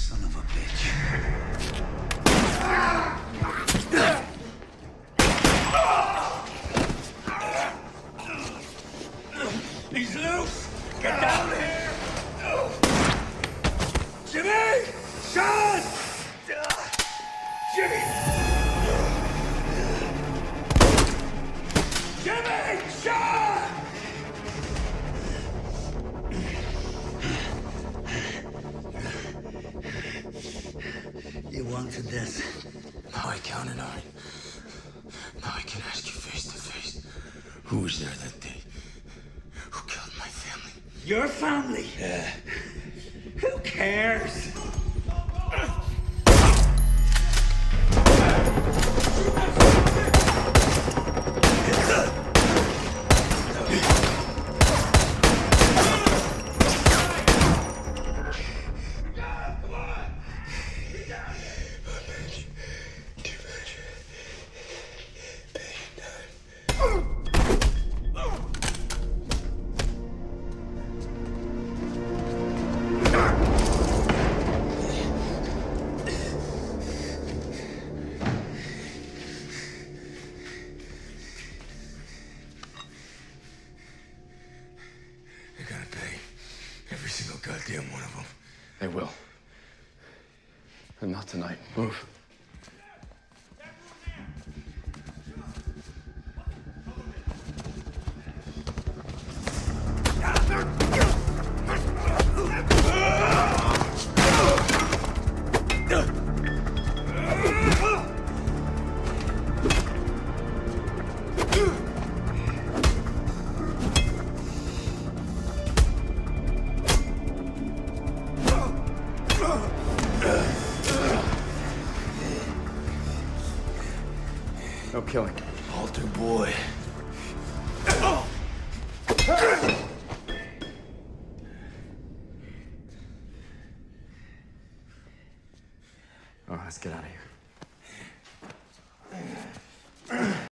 Son of a bitch. He's loose! Get down here! Jimmy! Sean! Jimmy! Jimmy! Sean! You wanted this. Now I counted on it. Now I can ask you face to face. Who was there that day? Who killed my family? Your family? Yeah. Who cares? They're gonna pay. Every single goddamn one of them. They will. And not tonight. Move. No killing. Altar boy. Oh, let's get out of here.